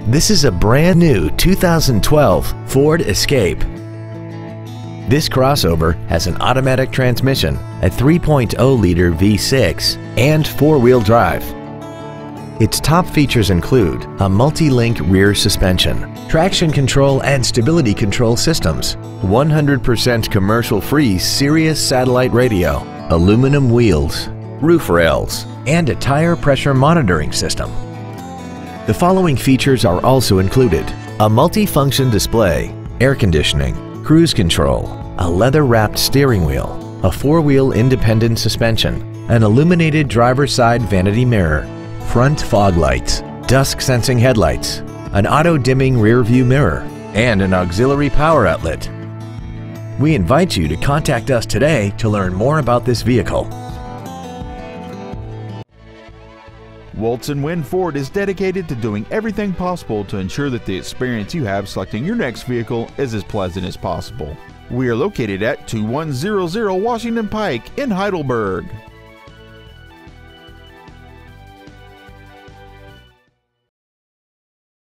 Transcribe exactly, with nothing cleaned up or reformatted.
This is a brand new two thousand twelve Ford Escape. This crossover has an automatic transmission, a three point oh liter V six, and four-wheel drive. Its top features include a multi-link rear suspension, traction control and stability control systems, one hundred percent commercial-free Sirius satellite radio, aluminum wheels, roof rails, and a tire pressure monitoring system. The following features are also included: a multi-function display, air conditioning, cruise control, a leather-wrapped steering wheel, a four-wheel independent suspension, an illuminated driver's side vanity mirror, front fog lights, dusk-sensing headlights, an auto-dimming rear-view mirror, and an auxiliary power outlet. We invite you to contact us today to learn more about this vehicle. Woltz and Wind Ford is dedicated to doing everything possible to ensure that the experience you have selecting your next vehicle is as pleasant as possible. We are located at two one zero zero Washington Pike in Heidelberg.